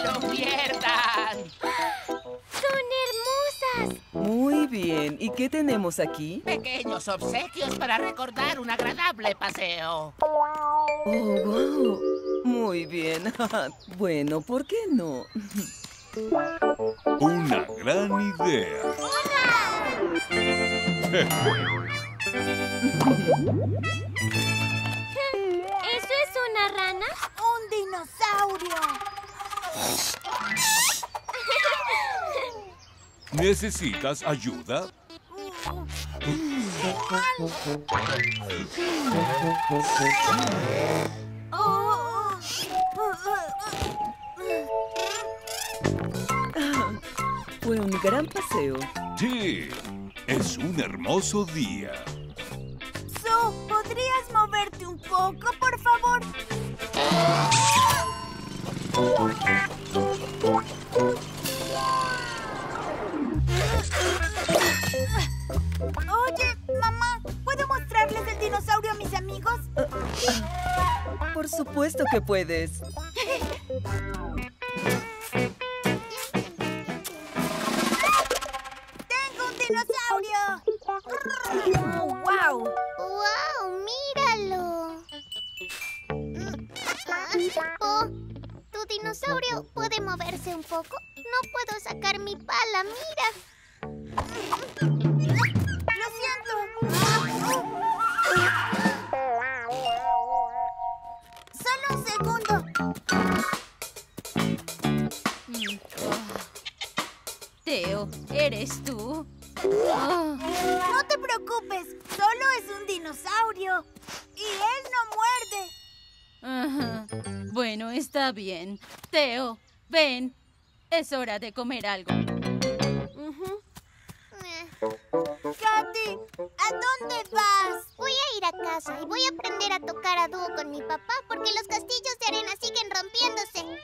lo pierdan! ¡Son hermosas! Muy bien. ¿Y qué tenemos aquí? Pequeños obsequios para recordar un agradable paseo. Oh, wow. Muy bien. Bueno, ¿por qué no? Una gran idea. ¿Eso es una rana? ¡Un dinosaurio! ¿Necesitas ayuda? Fue un gran paseo. Sí, es un hermoso día. Sue, ¿podrías moverte un poco, por favor? Oye, mamá, ¿puedo mostrarles el dinosaurio a mis amigos? Por supuesto que puedes. ¡Tengo un dinosaurio! ¡Oh, wow! ¡Wow! ¡Míralo! Oh, ¿tu dinosaurio puede moverse un poco? No puedo sacar mi pala, mira. ¡Lo siento! ¡Solo un segundo! Teo, ¿eres tú? Oh, No te preocupes, solo es un dinosaurio. Y él no muerde. ajá. Bueno, está bien. Teo, ven. Es hora de comer algo. Katy, ¿a dónde vas? Voy a ir a casa y voy a aprender a tocar a dúo con mi papá porque los castillos de arena siguen rompiéndose.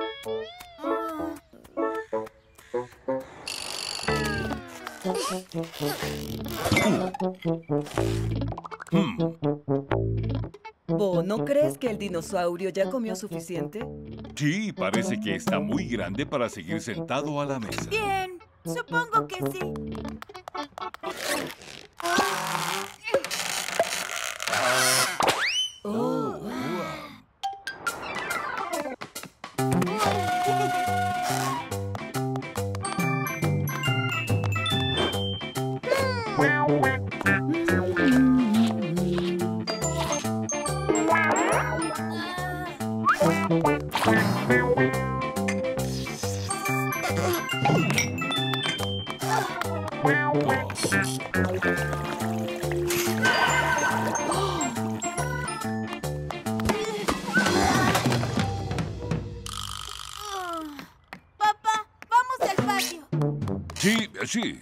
Bo, ¿no crees que el dinosaurio ya comió suficiente? Sí, parece que está muy grande para seguir sentado a la mesa. Bien, supongo que sí. Oh, Papá, vamos al patio. Sí, sí.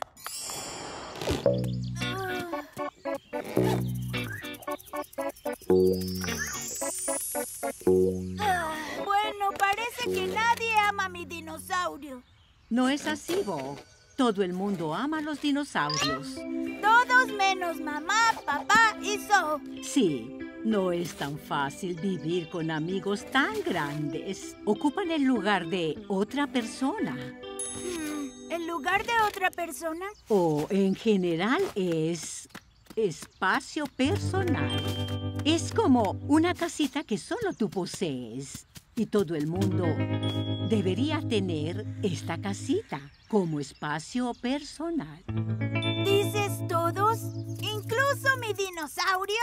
Bueno, parece que nadie ama a mi dinosaurio. No es así, Bo. Todo el mundo ama a los dinosaurios. Todos menos mamá, papá y Sue. Sí, no es tan fácil vivir con amigos tan grandes. Ocupan el lugar de otra persona. ¿En lugar de otra persona? O en general es espacio personal. Es como una casita que solo tú posees. Y todo el mundo debería tener esta casita como espacio personal. ¿Dices todos? ¿Incluso mi dinosaurio?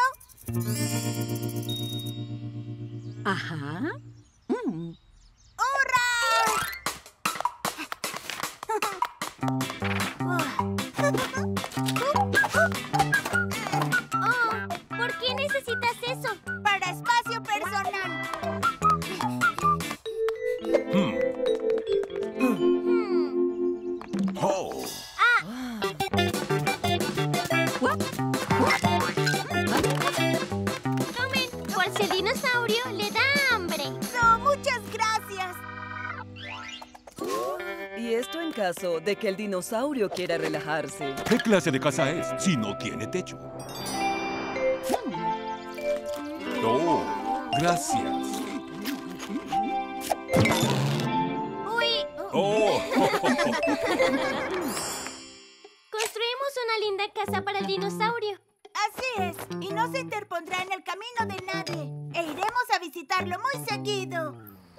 Ajá. ¡Hurra! Oh, ¿por qué necesitas eso? Para espacio personal. Oh, Tomen, por si el dinosaurio le da hambre. No, muchas gracias. y esto en caso de que el dinosaurio quiera relajarse. ¿qué clase de casa es si no tiene techo? Oh, gracias. Construimos una linda casa para el dinosaurio. Así es, y no se interpondrá en el camino de nadie. E iremos a visitarlo muy seguido.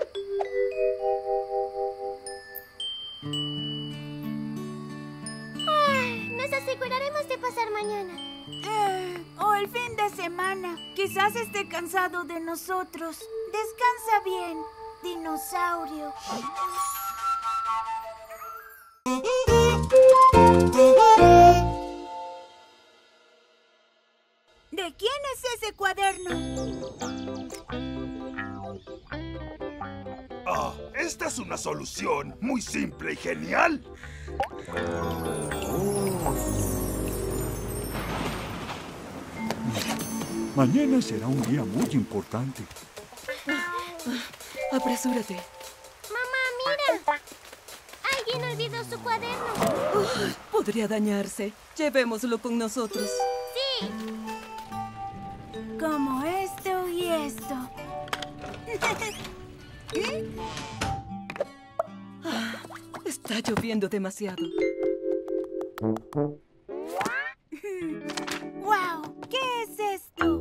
Nos aseguraremos de pasar mañana. O el fin de semana. Quizás esté cansado de nosotros. Descansa bien, dinosaurio. ¿De quién es ese cuaderno? Ah, esta es una solución muy simple y genial. Mañana será un día muy importante. Apresúrate. Mamá, mira. Alguien olvidó su cuaderno. Podría dañarse. Llevémoslo con nosotros. Sí. Como esto y esto. Está lloviendo demasiado. ¡Wow! ¿Qué es esto?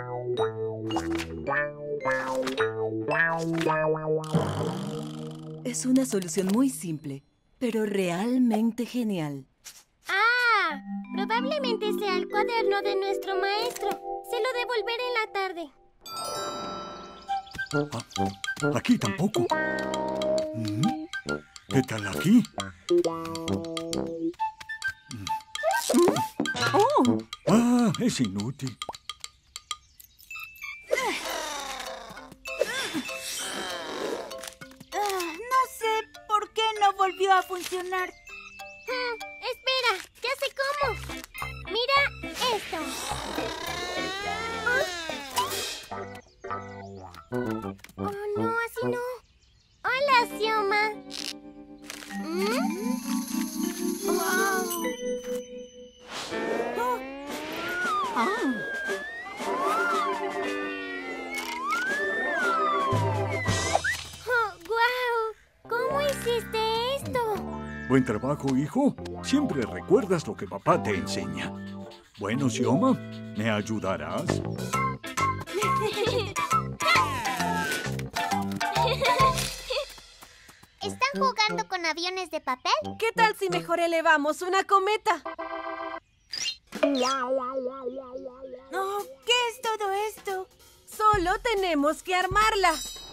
Es una solución muy simple, pero realmente genial. Ah, probablemente sea el cuaderno de nuestro maestro. Se lo devolveré en la tarde. Aquí tampoco. ¿Qué tal aquí? ¡Oh! Ah, es inútil. No sé por qué no volvió a funcionar. Espera, ya sé cómo. Mira esto. Oh, no, así no. Hola, Xioma. ¡Wow! Oh, ¡guau! ¿Cómo hiciste esto? Buen trabajo, hijo. Siempre recuerdas lo que papá te enseña. Bueno, Xioma, ¿me ayudarás? ¿Están jugando con aviones de papel? ¿Qué tal si mejor elevamos una cometa? Oh, ¿qué es todo esto? Solo tenemos que armarla.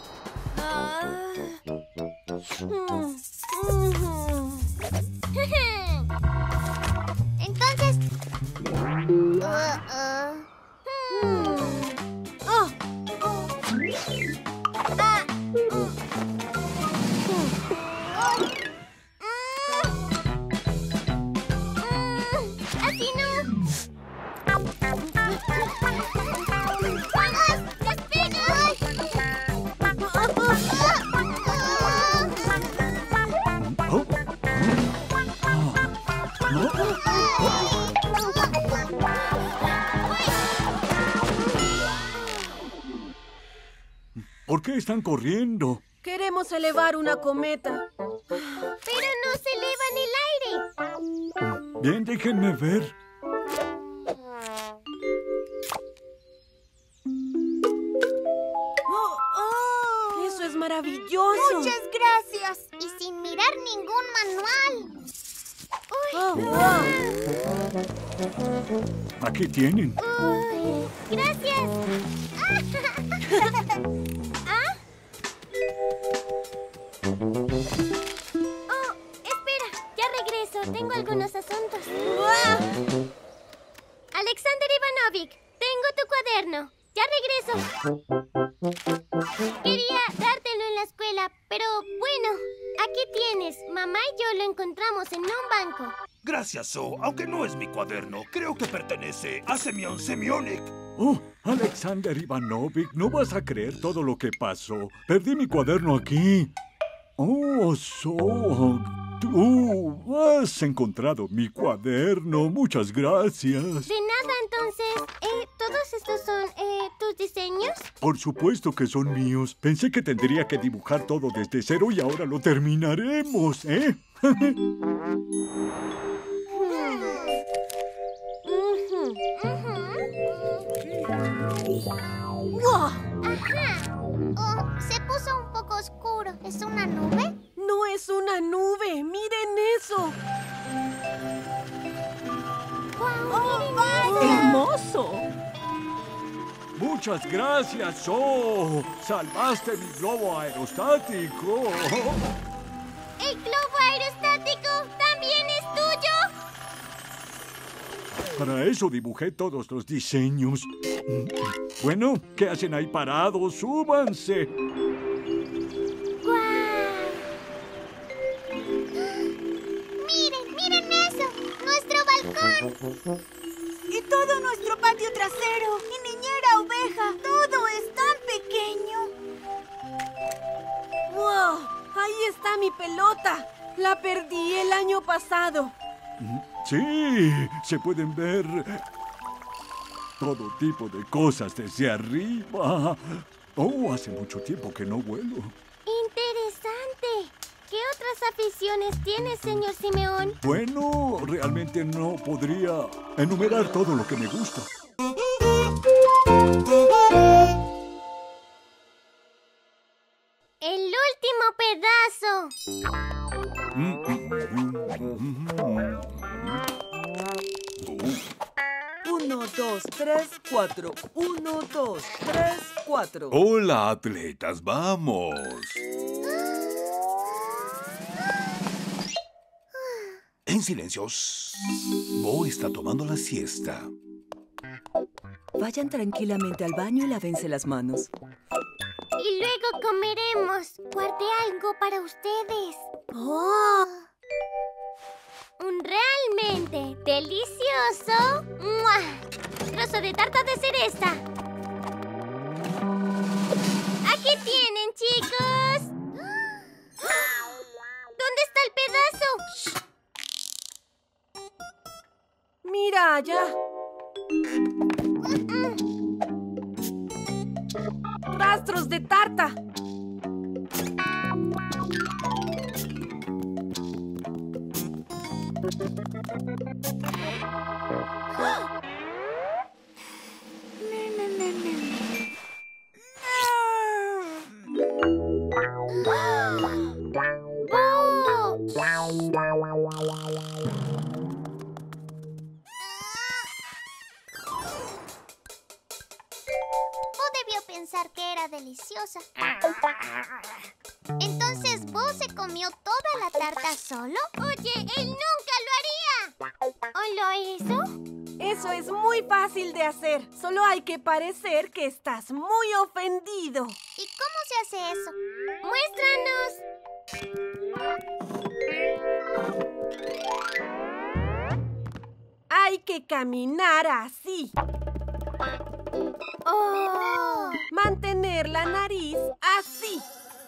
Entonces... ¡Así no! ¡Vamos! ¡Despega! ¿Por qué están corriendo? Queremos elevar una cometa. ¡Pero no se eleva en el aire! Bien, déjenme ver. ¡Eso es maravilloso! ¡Muchas gracias! Y sin mirar ningún manual. Aquí tienen. Uy, gracias. ¿Ah? Oh, espera, ya regreso. Tengo algunos asuntos. Alexander Ivanovich, tengo tu cuaderno. Ya regreso. Quería dártelo en la escuela, pero bueno, aquí tienes. Mamá y yo lo encontramos en un banco. Gracias, So. Aunque no es mi cuaderno, creo que pertenece a Semyon Semyonich. Oh, Alexander Ivanovich, no vas a creer todo lo que pasó. Perdí mi cuaderno aquí. Oh, So, tú has encontrado mi cuaderno. Muchas gracias. De nada, entonces. ¿Tu ¿Todos estos son tus diseños? Por supuesto que son míos. Pensé que tendría que dibujar todo desde cero y ahora lo terminaremos, ¿eh? ¡Wow! Ajá. Oh, se puso un poco oscuro. ¿Es una nube? No es una nube. ¡Miren eso! ¡Wow! ¡Hermoso! Muchas gracias, Zo. Salvaste mi globo aerostático. ¡El globo aerostático también es tuyo! Para eso dibujé todos los diseños. Bueno, ¿qué hacen ahí parados? ¡Súbanse! ¡Guau! ¡Miren eso! ¡Nuestro balcón! Y todo nuestro patio trasero. Y niñera oveja. Todo es tan pequeño. ¡Wow! Ahí está mi pelota. La perdí el año pasado. Sí, se pueden ver todo tipo de cosas desde arriba. Oh, hace mucho tiempo que no vuelo. ¡Interesante! ¿Qué otras aficiones tiene, señor Simeón? Bueno, realmente no podría enumerar todo lo que me gusta. ¡El último pedazo! 1, 2, 3, 4. 1, 2, 3, 4. Hola, atletas, vamos. En silencio. Bo está tomando la siesta. Vayan tranquilamente al baño y lávense las manos. Y luego comeremos. Guardé algo para ustedes. ¡Oh! Un realmente delicioso ¡mua! Trozo de tarta de cereza. Aquí tienen, chicos. ¿Dónde está el pedazo? ¡Mira allá! ¡Rastros de tarta! Debió pensar que era deliciosa. Entonces, ¿Bo se comió toda la tarta solo? Oye, él nunca lo haría. ¿O lo hizo? Eso es muy fácil de hacer. Solo hay que parecer que estás muy ofendido. ¿Y cómo se hace eso? ¡Muéstranos! Hay que caminar así. ¡Oh! Mantener la nariz así.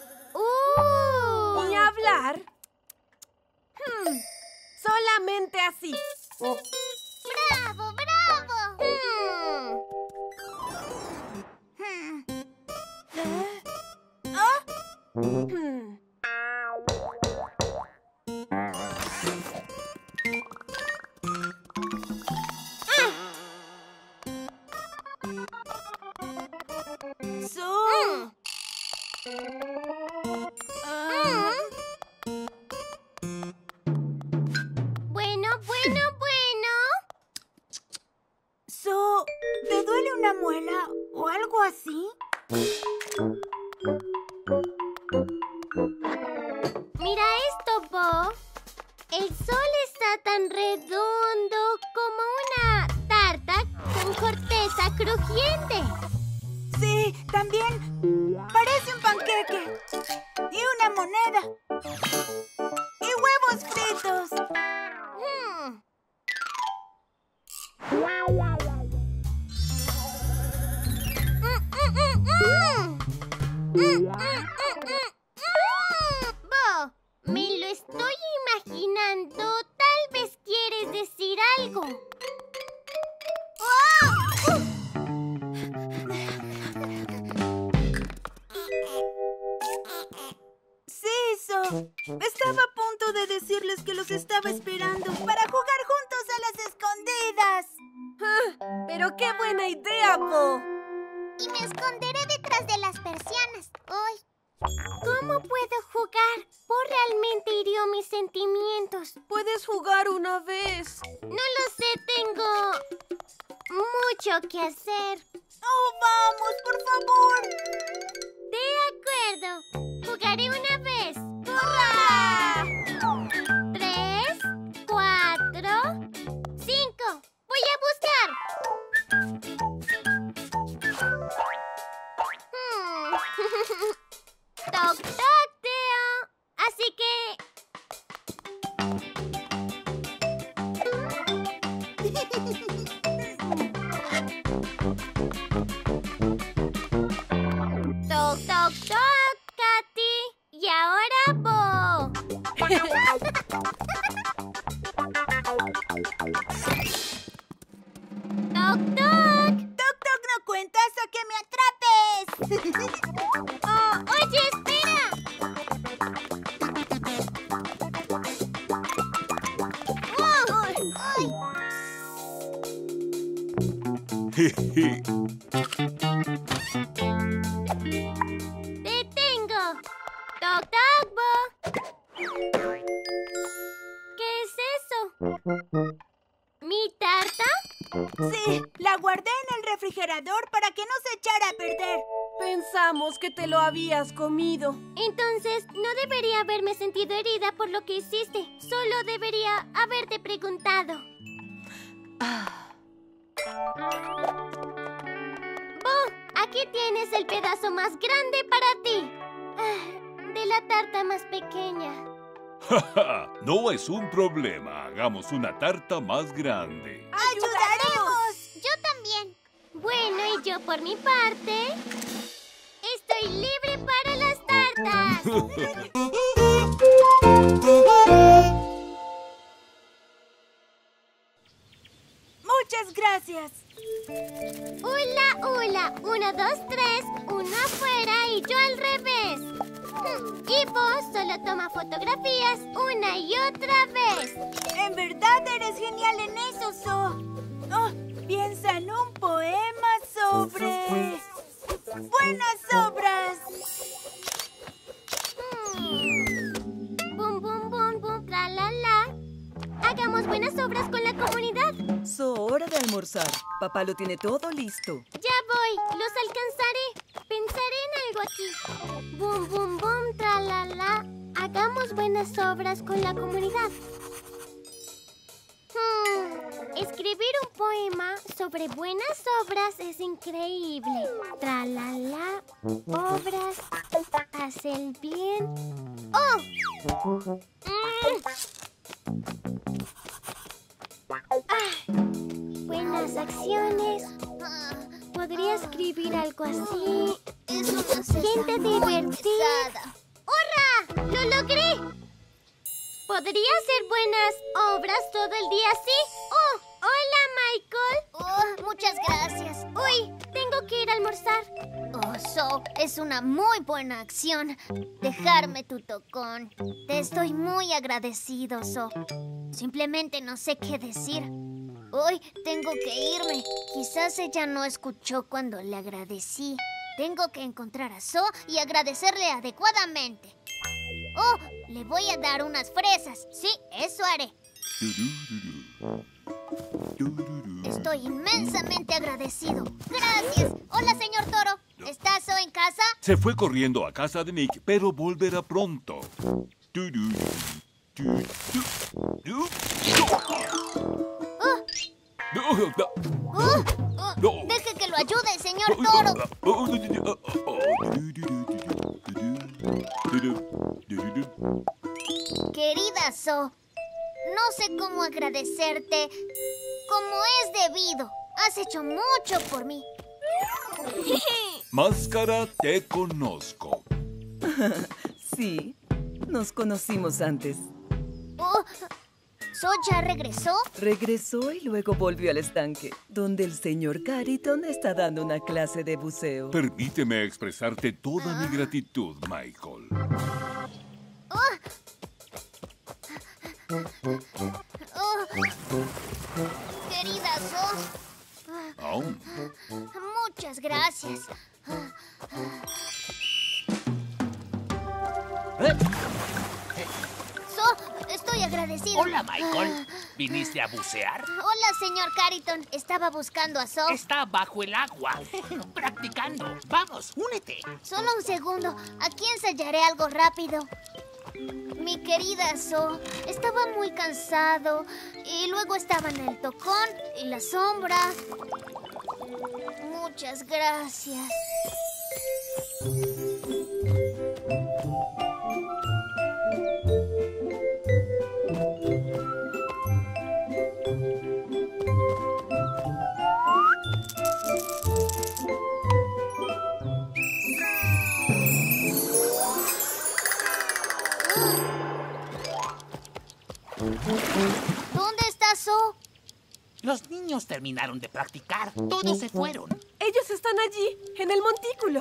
¡Oh! Y hablar solamente así. ¡Bravo, bravo! Zo, ¿te duele una muela o algo así? Mira esto, Bo. El sol está tan redondo como una tarta con corteza crujiente. Sí, también. Parece un panqueque. Y una moneda. Y huevos fritos. Bo, me lo estoy imaginando. Tal vez quieres decir algo. ¡Oh! Estaba a punto de decirles que los estaba esperando para jugar juntos a las escondidas. Pero qué buena idea, Bo. Y me esconderé detrás de las persianas. ¡Uy! ¿Cómo puedo jugar? Bo realmente hirió mis sentimientos. Puedes jugar una vez. No lo sé, tengo mucho que hacer. ¡Oh, vamos, por favor! De acuerdo. Jugaré una vez. ¡Hurra! 3, 4, 5. Voy a buscar. Toc, toc, Teo. Así que... Toc, toc, toc, Katy. Y ahora Bo. Toc, toc. ¡Toc, toc no cuenta hasta que me atrapes! Oh, oye, espera. ¡Ay! ¡Te tengo! ¡Toc, toc, Bo! ¿Qué es eso? ¿Mi tarta? Sí, la guardé en el refrigerador para que no se echara a perder. Pensamos que te lo habías comido. Entonces, no debería haberme sentido herida por lo que hiciste. Solo debería haberte preguntado. Bo, aquí tienes el pedazo más grande para ti. De la tarta más pequeña. No es un problema. Hagamos una tarta más grande. ¡Ayudaremos! Yo también. Bueno, y yo por mi parte, estoy libre para las tartas. Muchas gracias. Hula, hula. 1, 2, 3. Uno afuera y yo al revés. Y vos solo toma fotografías una y otra vez. En verdad eres genial en eso, So. Oh, piensa en un poema sobre... ¡buenas obras! Bum, bum, bum, bum, tra, la, la. Hagamos buenas obras con la comunidad. Hora de almorzar. Papá lo tiene todo listo. Ya voy, los alcanzaré. Pensaré en algo aquí. Bum, bum, bum, tra, la, la. Hagamos buenas obras con la comunidad. Escribir un poema sobre buenas obras es increíble. Tra, la, la. Obras. Hace el bien. ¡Oh! Buenas acciones. Podría escribir algo así. Es una Gente divertida. ¡Hurra! ¡Lo logré! ¿Podría hacer buenas obras todo el día así? ¡Oh! ¡Hola, Michael! Oh, muchas gracias. ¡Uy! Tengo que ir a almorzar. Oh, So, es una muy buena acción. Dejarme tu tocón. Te estoy muy agradecido, So. Simplemente no sé qué decir. Hoy tengo que irme. Quizás ella no escuchó cuando le agradecí. Tengo que encontrar a So y agradecerle adecuadamente. Oh, le voy a dar unas fresas. Sí, eso haré. Estoy inmensamente agradecido. Gracias. Hola, señor Toro. ¿Está So en casa? Se fue corriendo a casa de Nick, pero volverá pronto. Deje que lo ayude, señor Toro. Querida So, no sé cómo agradecerte como es debido. Has hecho mucho por mí. Máscara, te conozco. Sí, nos conocimos antes. Oh, ¿So ya regresó? Regresó y luego volvió al estanque, donde el señor Carrington está dando una clase de buceo. Permíteme expresarte toda mi gratitud, Michael. Querida So, muchas gracias. So, estoy agradecido. Hola, Michael. ¿Viniste a bucear? Hola, señor Carrington. Estaba buscando a So. Está bajo el agua, practicando. Vamos, únete. Solo un segundo. Aquí ensayaré algo rápido. Mi querida So, estaba muy cansado y luego estaban el tocón y la sombra. Muchas gracias. ¿Dónde está So? Los niños terminaron de practicar. Todos se fueron. Ellos están allí, en el montículo.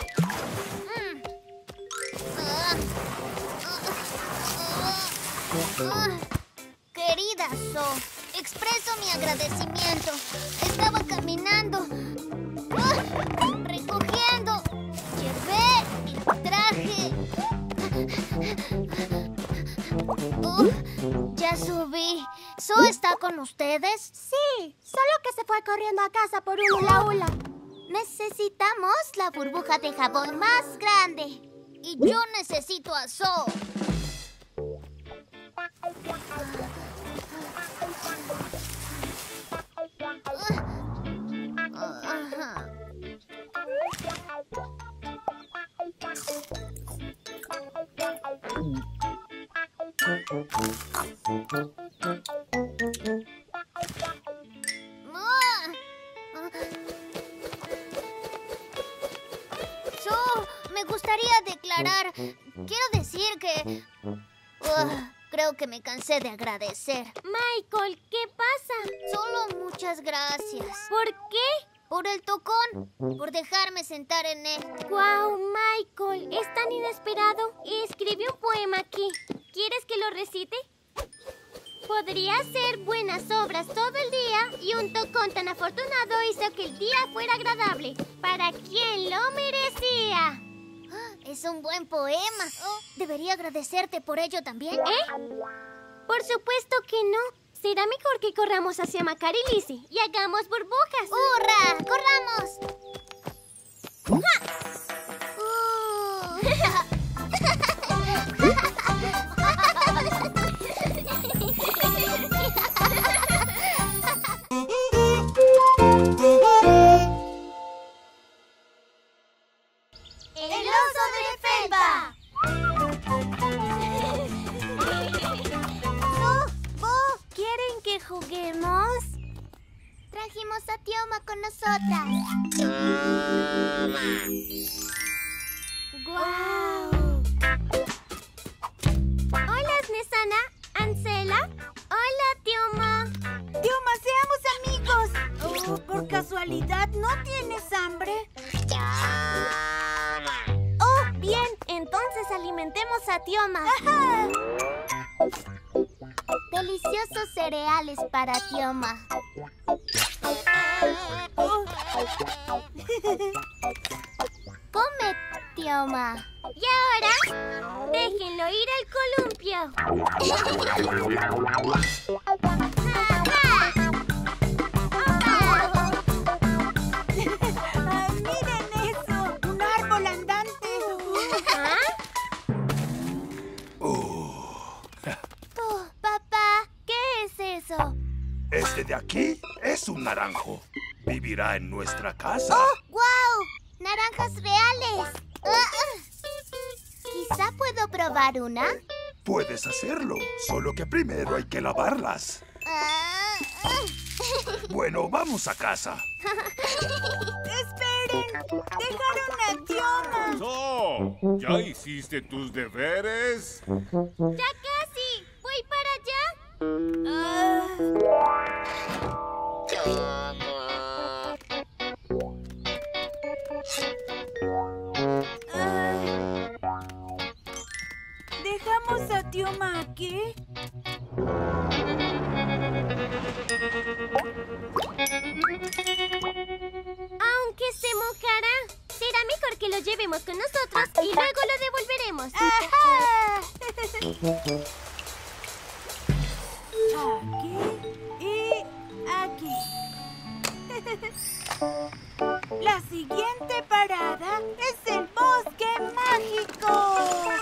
Querida So, expreso mi agradecimiento. Estaba caminando, recogiendo, llevé el traje. Ya subí. ¿So está con ustedes? Sí, solo que se fue corriendo a casa por un hula hula. Necesitamos la burbuja de jabón más grande. Y yo necesito a So. So, me gustaría declarar. Quiero decir que... creo que me cansé de agradecer. Michael, ¿qué pasa? Solo muchas gracias. ¿Por qué? Por el tocón, por dejarme sentar en él. ¡Guau, Michael! Es tan inesperado. Y escribí un poema aquí. ¿Quieres que lo recite? Podría hacer buenas obras todo el día y un tocón tan afortunado hizo que el día fuera agradable para quien lo merecía. Es un buen poema. ¿Debería agradecerte por ello también? Por supuesto que no. Será mejor que corramos hacia Macar y Lizzie y hagamos burbujas. ¡Hurra! ¡Corramos! ¡El oso de Felpa! ¿Quieren que juguemos? Trajimos a Tioma con nosotras. ¡Guau! Hola, Snesana, Ansela. Hola, Tioma. Tioma, seamos amigos. ¿Por casualidad no tienes hambre? Oh, bien. Entonces alimentemos a Tioma. Deliciosos cereales para Tioma. Come, Tioma. Y ahora, déjenlo ir al columpio. ¡Miren eso! ¡Un árbol andante! Papá, ¿qué es eso? Este de aquí es un naranjo. Vivirá en nuestra casa. ¡Oh, guau! ¡Naranjas reales! ¿Quizá puedo probar una? Puedes hacerlo, solo que primero hay que lavarlas. Bueno, vamos a casa. ¡Esperen! ¡Dejaron a Tioma! So, ¿ya hiciste tus deberes? ¡Ya casi! ¡Voy para allá! tío Maki? Aunque se mojará, será mejor que lo llevemos con nosotros y luego lo devolveremos. Aquí y aquí. La siguiente parada es el bosque mágico.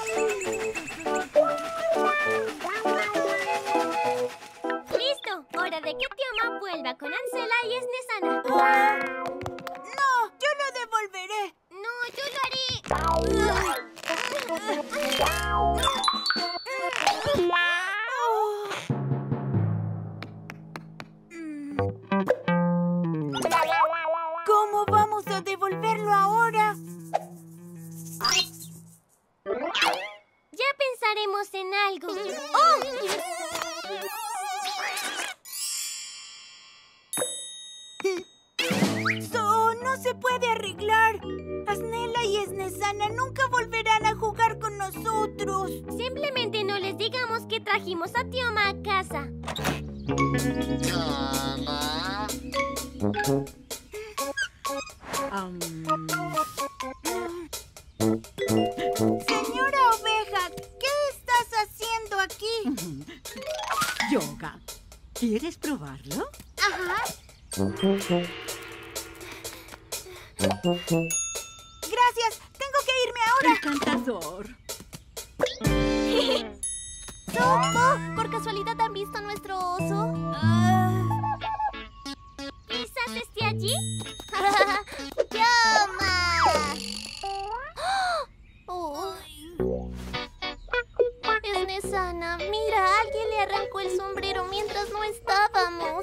¡Listo! Hora de que Tioma vuelva con Ancela y Esnesana. No, yo lo devolveré. No, yo lo haré. ¿Cómo vamos a devolverlo ahora? Ya pensaremos en algo. ¡Oh! No se puede arreglar. Asnela y Esnesana nunca volverán a jugar con nosotros. Simplemente no les digamos que trajimos a Tioma a casa. Señora Oveja, ¿qué estás haciendo aquí? Yoga. ¿Quieres probarlo? Ajá. Gracias, tengo que irme ahora. Encantador. ¿Sopo? ¿Por casualidad han visto a nuestro oso? ¿Quizás esté allí? ¡Tioma! Esnesana, mira, alguien le arrancó el sombrero mientras no estábamos.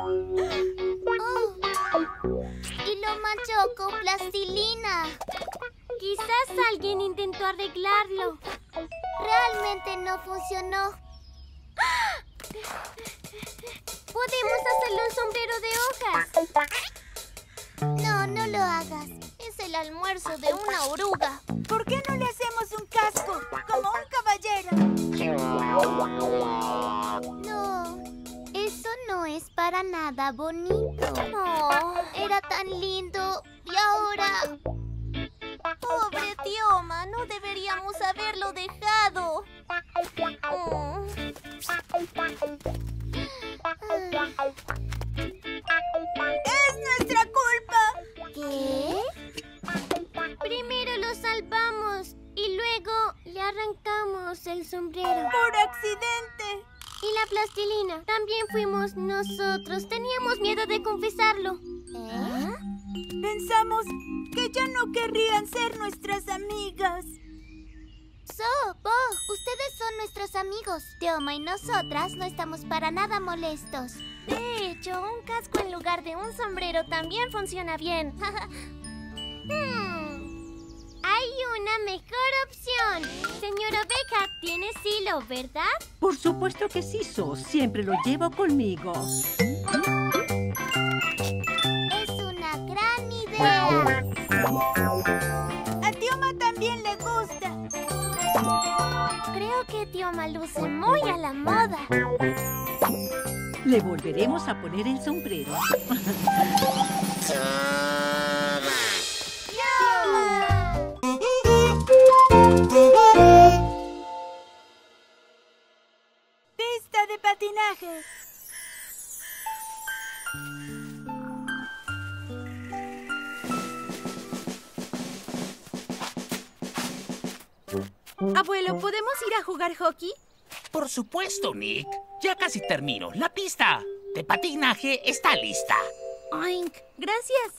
Y lo manchó con plastilina. Quizás alguien intentó arreglarlo. Realmente no funcionó. Podemos hacerle un sombrero de hojas. No, no lo hagas. Es el almuerzo de una oruga. ¿Por qué no le hacemos un casco, como un caballero? No, eso no es para nada bonito. Oh, era tan lindo y ahora... Pobre Tioma, no deberíamos haberlo dejado. ¡Es nuestra culpa! ¿Qué? Primero lo salvamos y luego le arrancamos el sombrero. ¡Por accidente! Y la plastilina. También fuimos nosotros. Teníamos miedo de confesarlo. Pensamos que ya no querrían ser nuestras amigas. Sopo, ustedes son nuestros amigos. Tioma y nosotras no estamos para nada molestos. De hecho, un casco en lugar de un sombrero también funciona bien. Hay una mejor opción. Señor Oveja, tienes hilo, ¿verdad? Por supuesto que sí, So. Siempre lo llevo conmigo. Es una gran idea. A Tioma también le gusta. Creo que Tioma luce muy a la moda. Le volveremos a poner el sombrero. Pista de patinaje. Abuelo, ¿podemos ir a jugar hockey? Por supuesto, Nick. Ya casi termino. La pista de patinaje está lista. Oink, gracias.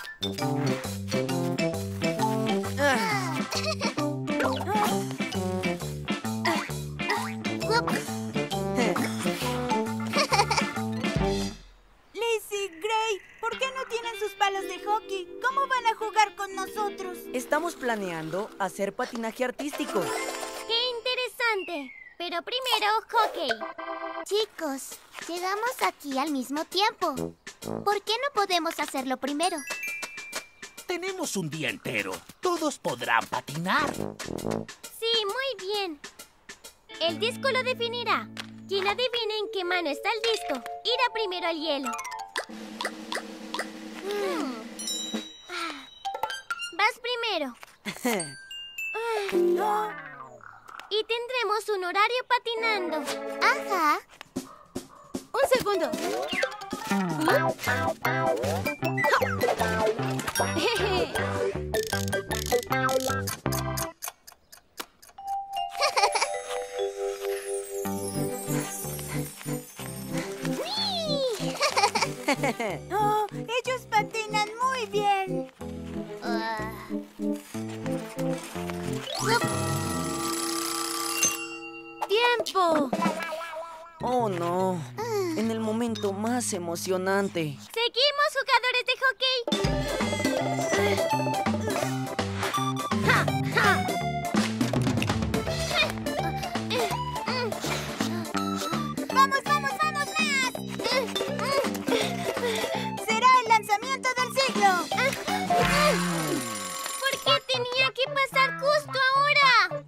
Lizzie, Gray, ¿por qué no tienen sus palos de hockey? ¿Cómo van a jugar con nosotros? Estamos planeando hacer patinaje artístico. ¡Qué interesante! Pero primero, hockey. Chicos, llegamos aquí al mismo tiempo. ¿Por qué no podemos hacerlo primero? Tenemos un día entero. Todos podrán patinar. Sí, muy bien. El disco lo definirá. Quien adivine en qué mano está el disco, irá primero al hielo. Vas primero. Y tendremos un horario patinando. Ajá. Un segundo. ¡Oh! Ellos patinan muy bien. ¡Tiempo! Oh, no. En el momento más emocionante. Seguimos, jugadores de hockey. ¡Vamos, vamos, vamos más! ¡Será el lanzamiento del siglo! ¿Por qué tenía que pasar justo ahora?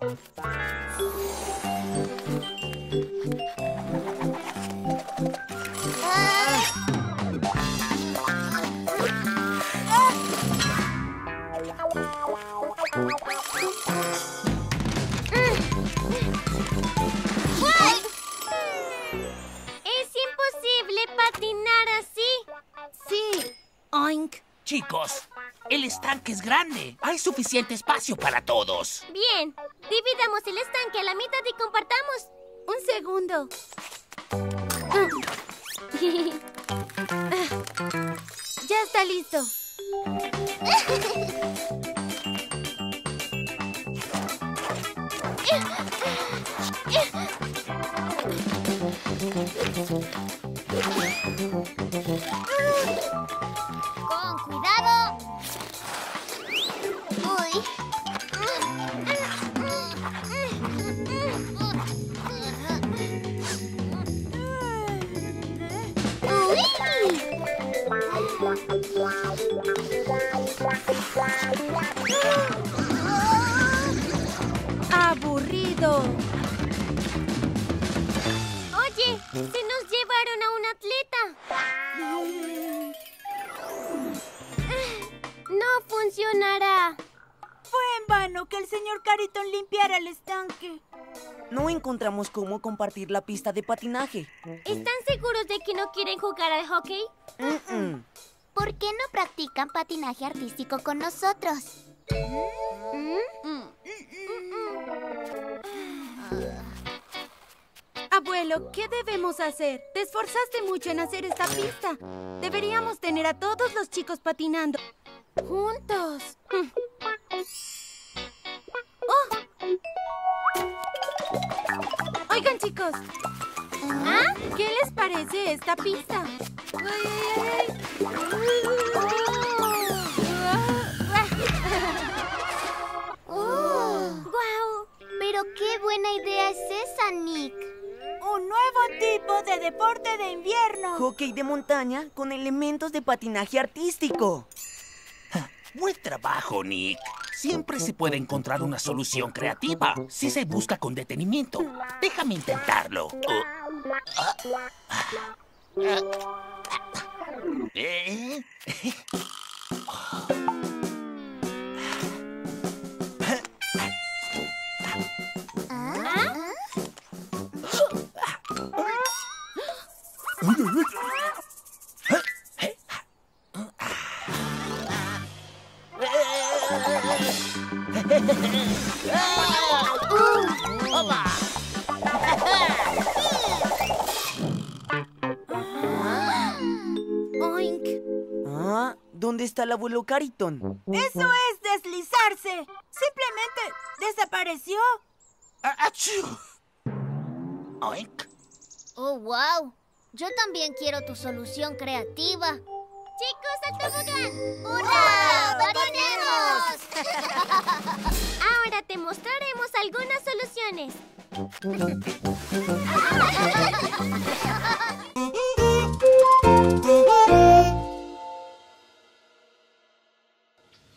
Es imposible patinar así. Sí. Oink. Chicos, el estanque es grande. Hay suficiente espacio para todos. Bien, dividamos el estanque a la mitad y compartamos. Un segundo. Ya está listo. Con cuidado. Uy. Aburrido. Oye, se nos llevaron a un atleta. No funcionará. Fue en vano que el señor Cariton limpiara el estanque. No encontramos cómo compartir la pista de patinaje. ¿Están seguros de que no quieren jugar al hockey? ¿Por qué no practican patinaje artístico con nosotros? Abuelo, ¿qué debemos hacer? Te esforzaste mucho en hacer esta pista. Deberíamos tener a todos los chicos patinando juntos. ¡Oh! Oigan, chicos. ¿Qué les parece esta pista? ¡Guau! Pero qué buena idea es esa, Nick. Un nuevo tipo de deporte de invierno. Hockey de montaña con elementos de patinaje artístico. Buen trabajo, Nick. Siempre se puede encontrar una solución creativa si se busca con detenimiento. Déjame intentarlo. ¿Dónde está el abuelo Cariton? ¡Eso es deslizarse! ¡Simplemente desapareció! Oink. ¡Oh, wow! Yo también quiero tu solución creativa. ¡Chicos, al tobogán! ¡Hurra! ¡Patinemos! Ahora te mostraremos algunas soluciones.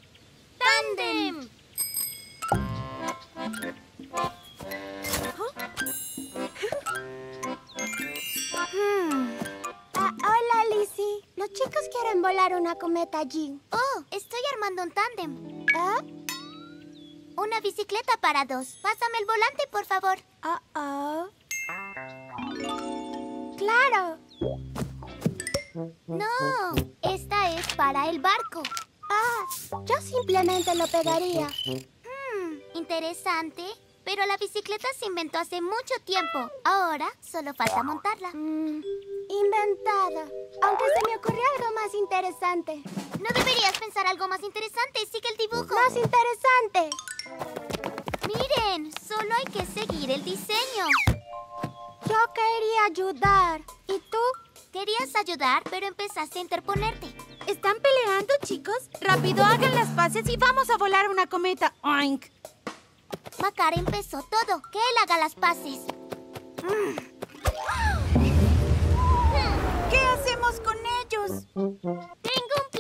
¡Tándem! volar una cometa allí. Oh, estoy armando un tándem. ¿Ah? Una bicicleta para dos. Pásame el volante, por favor. ¡Claro! No, esta es para el barco. Yo simplemente lo pegaría. Interesante. Pero la bicicleta se inventó hace mucho tiempo. Ahora solo falta montarla. Inventada. Aunque se me ocurrió algo más interesante. ¿No deberías pensar algo más interesante? Sigue el dibujo. ¡Más interesante! Miren, solo hay que seguir el diseño. Yo quería ayudar. ¿Y tú? Querías ayudar, pero empezaste a interponerte. ¿Están peleando, chicos? Rápido, hagan las paces y vamos a volar una cometa. ¡Oink! Makar empezó todo. Que él haga las paces. ¿Qué hacemos con ellos? Tengo un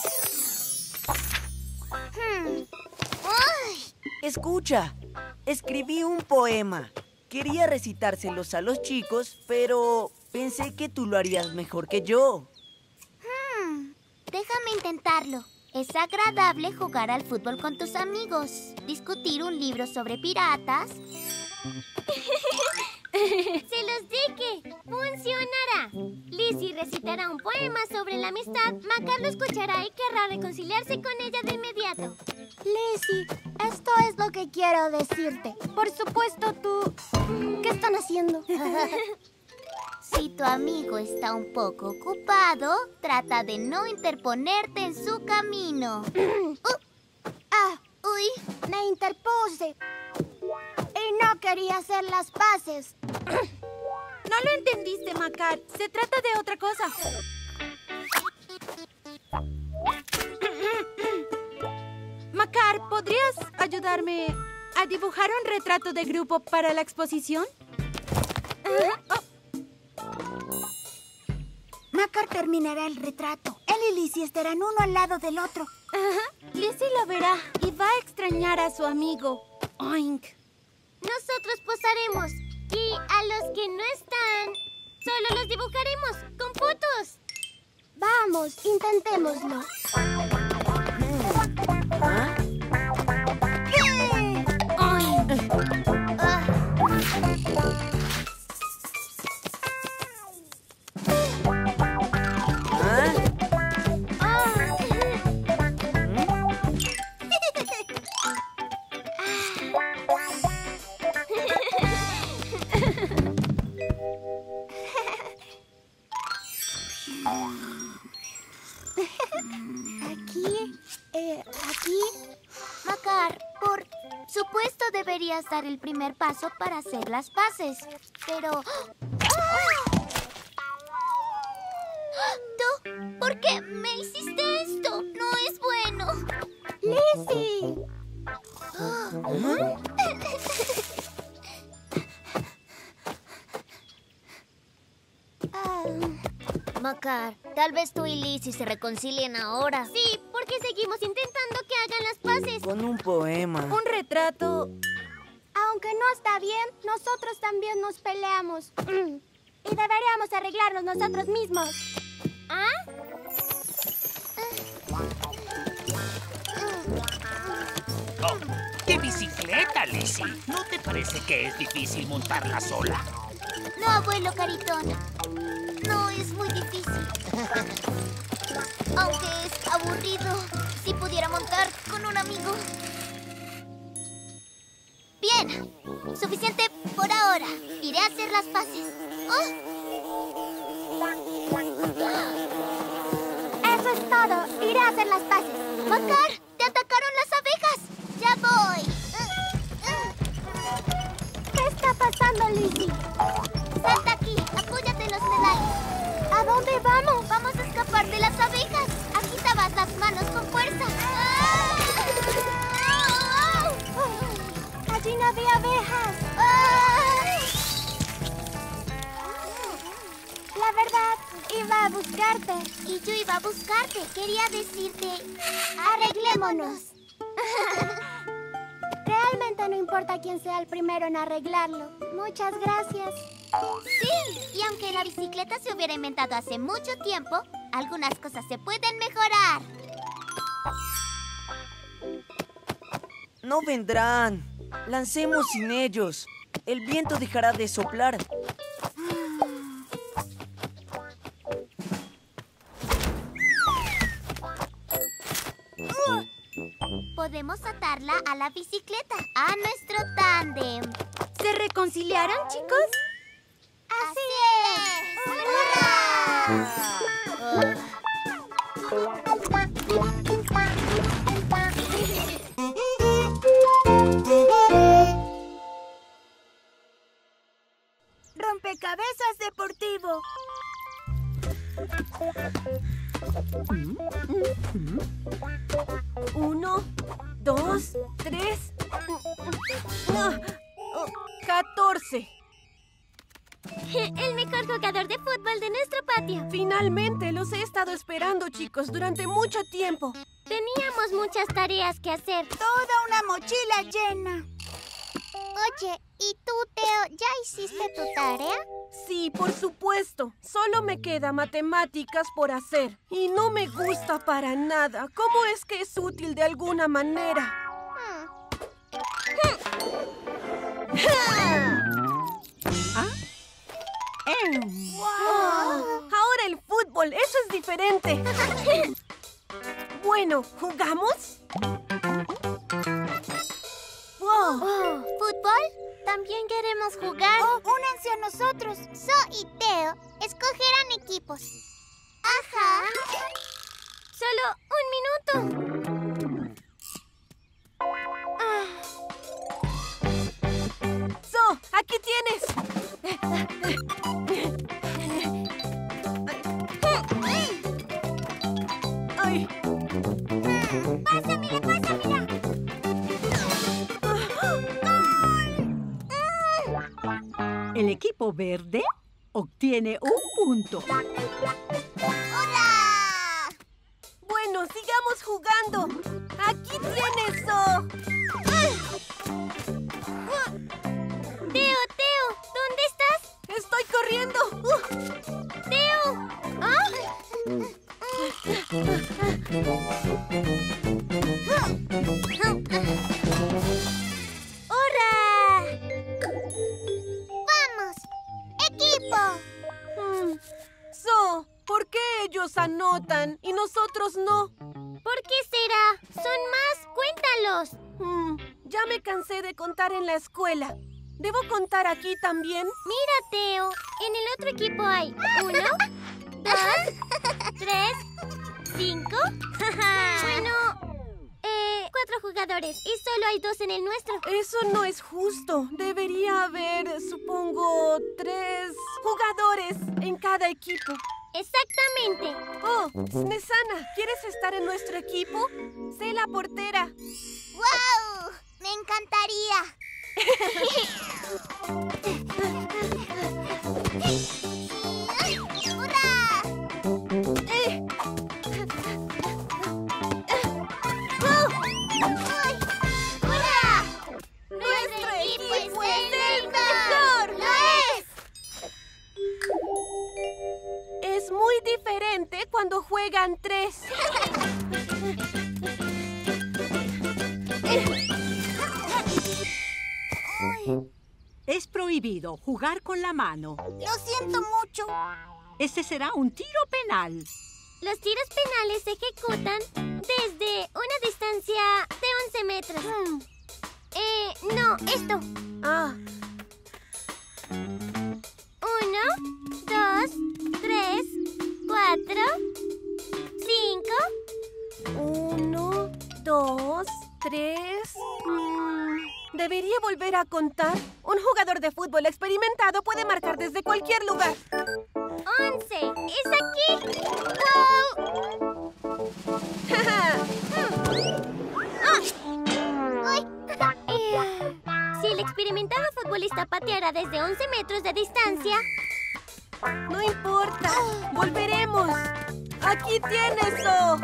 plan. Escucha, escribí un poema. Quería recitárselos a los chicos, pero pensé que tú lo harías mejor que yo. Déjame intentarlo. Es agradable jugar al fútbol con tus amigos, discutir un libro sobre piratas. ¡Se los dije! ¡Funcionará! Lizzie recitará un poema sobre la amistad, Makar lo escuchará y querrá reconciliarse con ella de inmediato. Lizzie, esto es lo que quiero decirte. Por supuesto, tú... ¿Qué están haciendo? Si tu amigo está un poco ocupado, trata de no interponerte en su camino. ¡Uy! Me interpuse. Y no quería hacer las paces. No lo entendiste, Makar. Se trata de otra cosa. Makar, ¿podrías ayudarme a dibujar un retrato de grupo para la exposición? Makar terminará el retrato. Él y Lizzie estarán uno al lado del otro. Lizzie lo verá y va a extrañar a su amigo. Oink. Nosotros posaremos. Y a los que no están, solo los dibujaremos con fotos. Vamos, intentémoslo. Aquí. Makar, por supuesto deberías dar el primer paso para hacer las paces. Pero... ¿Tú? ¿Por qué me hiciste esto? No es bueno. ¡Lizzie! Makar, tal vez tú y Lizzie se reconcilien ahora. Sí, porque seguimos intentando que hagan las paces. Con un poema. Un retrato. Aunque no está bien, nosotros también nos peleamos. Y deberíamos arreglarnos nosotros mismos. Oh, ¡qué bicicleta, Lizzie! ¿No te parece que es difícil montarla sola? No, abuelo Caritón. No es muy difícil. Aunque es aburrido. Si pudiera montar con un amigo. Bien. Suficiente por ahora. Iré a hacer las paces. Eso es todo. Iré a hacer las paces. Makar, te atacaron las abejas. Ya voy. ¿Qué está pasando, Lizzie? Salta aquí. Apóyate en los pedales. ¿A dónde vamos? Vamos a escapar de las abejas. Agitabas las manos con fuerza. Allí no había abejas. La verdad, iba a buscarte. Y yo iba a buscarte. Quería decirte... ¡Arreglémonos! Realmente no importa quién sea el primero en arreglarlo. Muchas gracias. Sí, y aunque la bicicleta se hubiera inventado hace mucho tiempo, Algunas cosas se pueden mejorar. No vendrán. Lancemos sin ellos. El viento dejará de soplar. Podemos atarla a la bicicleta, a nuestro tándem. ¿Se reconciliaron, chicos? ¡Así es! ¡Rompecabezas deportivo! 1, 2, 3... 14. El mejor jugador de fútbol de nuestro patio. Finalmente, los he estado esperando, chicos, durante mucho tiempo. Teníamos muchas tareas que hacer. Toda una mochila llena. Oye, ¿y tú, Teo, ya hiciste tu tarea? Sí, por supuesto. Solo me queda matemáticas por hacer. Y no me gusta para nada. ¿Cómo es que es útil de alguna manera? Ahora el fútbol, eso es diferente. Bueno, ¿jugamos? ¿Fútbol? También queremos jugar. Únanse a nosotros. So y Teo escogerán equipos. Ajá. Solo un minuto. So, aquí tienes. Ay. ¡Pásamela, pásamela! El equipo verde obtiene un punto. ¡Hola! Bueno, sigamos jugando. Aquí tienes, So. Teo, ¿dónde estás? Estoy corriendo. Teo. ¿Ah? ¡Hurra! ¡Vamos! ¡Equipo! So, ¿por qué ellos anotan y nosotros no? ¿Por qué será? Son más. Cuéntalos. Ya me cansé de contar en la escuela. ¿Debo contar aquí también? Mira, Teo. En el otro equipo hay 1, 2, 3, 5. Bueno, 4 jugadores y solo hay 2 en el nuestro. Eso no es justo. Debería haber, supongo, 3 jugadores en cada equipo. Exactamente. Oh, Snesana, ¿quieres estar en nuestro equipo? Sé la portera. ¡Wow! ¡Me encantaría! ¡Hurra! ¡Hurra! ¡Nuestro equipo es el mejor! ¡Lo es! Es muy diferente cuando juegan 3. Es prohibido jugar con la mano. Lo siento mucho. Este será un tiro penal. Los tiros penales se ejecutan desde una distancia de 11 metros. No, esto. 1, 2, 3, 4, 5. 1, 2, 3... ¿Debería volver a contar? Un jugador de fútbol experimentado puede marcar desde cualquier lugar. 11. ¡Es aquí! Si el experimentado futbolista pateara desde 11 metros de distancia... No importa. Volveremos. Aquí tienes, So.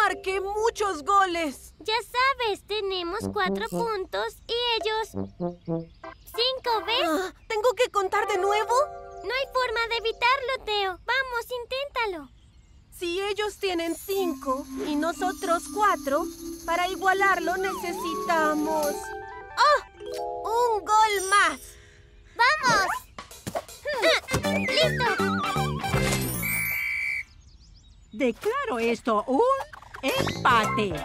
marqué muchos goles. Ya sabes, tenemos 4 puntos y ellos 5, ¿ves? ¿Tengo que contar de nuevo? No hay forma de evitarlo, Teo. Vamos, inténtalo. Si ellos tienen 5 y nosotros 4, para igualarlo necesitamos... ¡Un gol más! ¡Vamos! ¡Listo! Declaro esto un empate.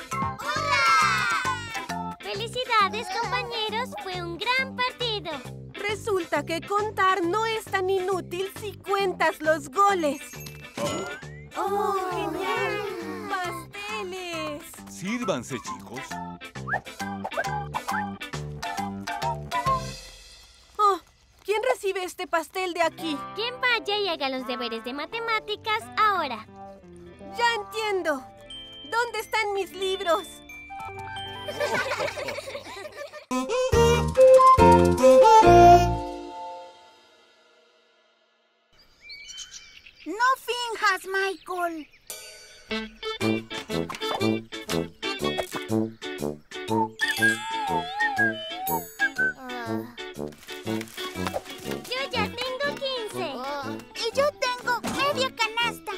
¡Hurra! ¡Felicidades, compañeros! Fue un gran partido. Resulta que contar no es tan inútil si cuentas los goles. ¡Oh, genial! ¡Pasteles! Sírvanse, chicos. Oh, ¿quién recibe este pastel de aquí? Quien vaya y haga los deberes de matemáticas ahora. Ya entiendo. ¿Dónde están mis libros? No finjas, Michael. Yo ya tengo 15. Y yo tengo media canasta.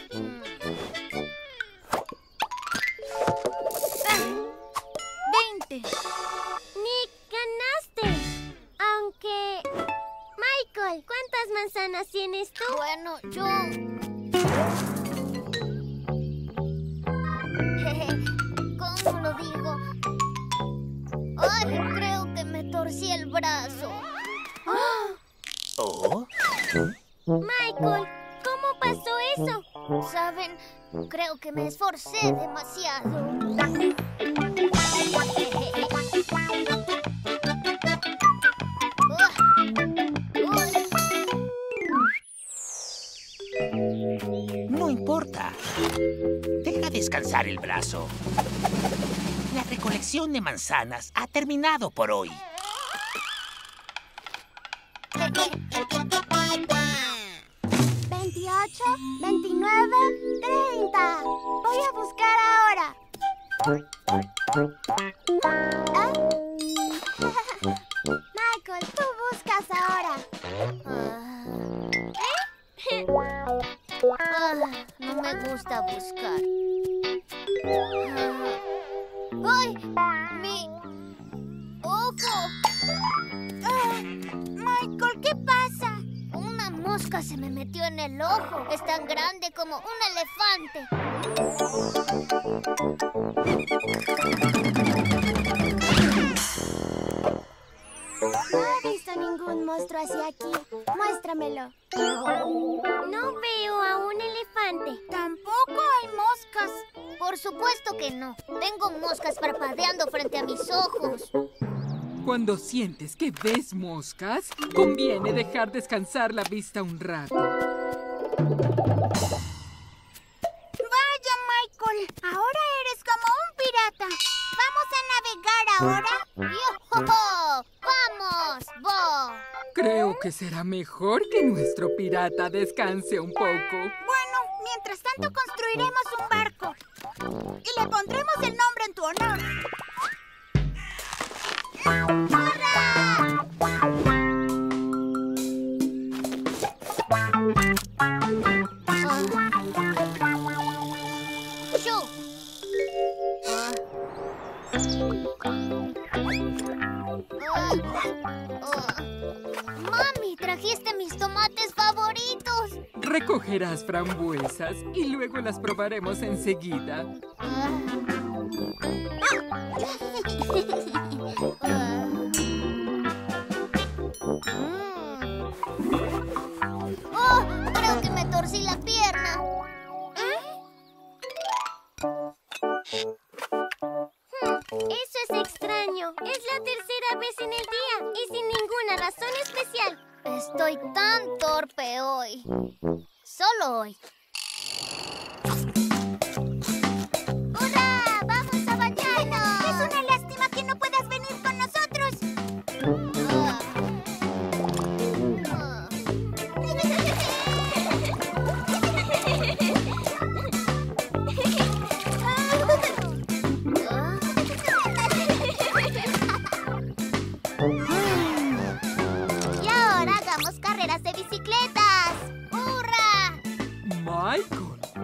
20. Nick, ganaste. Aunque... Michael, ¿cuántas manzanas tienes tú? Bueno, yo... ¿Cómo lo digo? Ay, creo que me torcí el brazo. ¿Oh? Michael, ¿cómo pasó eso? ¿Saben? Creo que me esforcé demasiado. No importa. Deja descansar el brazo. La recolección de manzanas ha terminado por hoy. 28, 29, 30. Voy a buscar ahora. Michael, tú buscas ahora. No me gusta buscar. ¡Ay! ¡Mi ojo! Michael, ¿qué pasa? Una mosca se me metió en el ojo. Es tan grande como un elefante. No he visto ningún monstruo hacia aquí. Muéstramelo. No veo a un elefante. Tampoco hay moscas. Por supuesto que no. Tengo moscas parpadeando frente a mis ojos. Cuando sientes que ves moscas, conviene dejar descansar la vista un rato. Vaya, Michael. Ahora eres como un pirata. ¿Vamos a navegar ahora? ¡Yo! ¡Vamos, Bo! Creo que será mejor que nuestro pirata descanse un poco. Bueno, mientras tanto construiremos un barco. Y le pondremos el nombre en tu honor. ¡Hurra! ¡Shoo! ¡Mami, trajiste mis tomates favoritos! Recogerás frambuesas y luego las probaremos enseguida. ¡Oh! Creo que me torcí la pierna. Eso es extraño. Es la tercera vez en el día y sin ninguna razón especial. Estoy tan torpe hoy. Solo hoy. ¡Hurra! ¡Vamos a bañarnos! Es una lástima que no puedas venir con nosotros.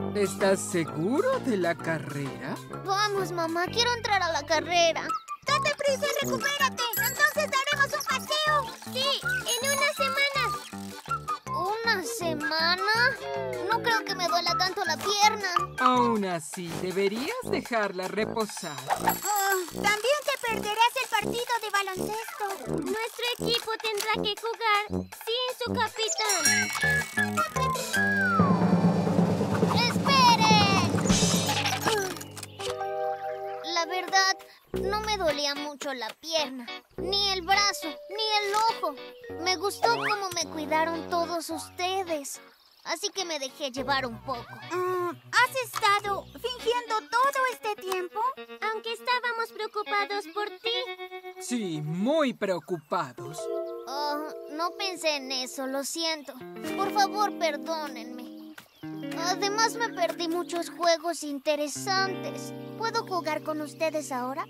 ¿Estás seguro de la carrera? Vamos, mamá, quiero entrar a la carrera. ¡Date prisa y recupérate! ¡Entonces daremos un paseo! ¡Sí, en unas semanas! ¿Una semana? No creo que me duela tanto la pierna. Aún así, deberías dejarla reposar. También te perderás el partido de baloncesto. Nuestro equipo tendrá que jugar sin su capitán. La verdad, no me dolía mucho la pierna, ni el brazo, ni el ojo. Me gustó cómo me cuidaron todos ustedes, así que me dejé llevar un poco. ¿Has estado fingiendo todo este tiempo? Aunque estábamos preocupados por ti. Sí, muy preocupados. No pensé en eso, lo siento. Por favor, perdónenme. Además, me perdí muchos juegos interesantes. ¿Puedo jugar con ustedes ahora?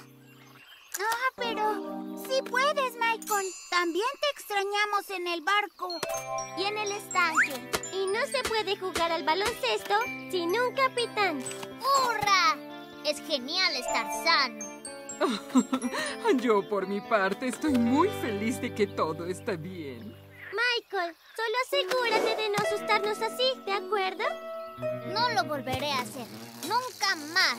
Pero sí puedes, Michael. También te extrañamos en el barco y en el estanque. Y no se puede jugar al baloncesto sin un capitán. ¡Hurra! Es genial estar sano. Yo, por mi parte, estoy muy feliz de que todo está bien. Michael, solo asegúrate de no asustarnos así, ¿de acuerdo? No lo volveré a hacer. ¡Nunca más!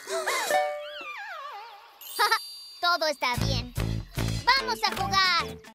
Todo está bien. ¡Vamos a jugar!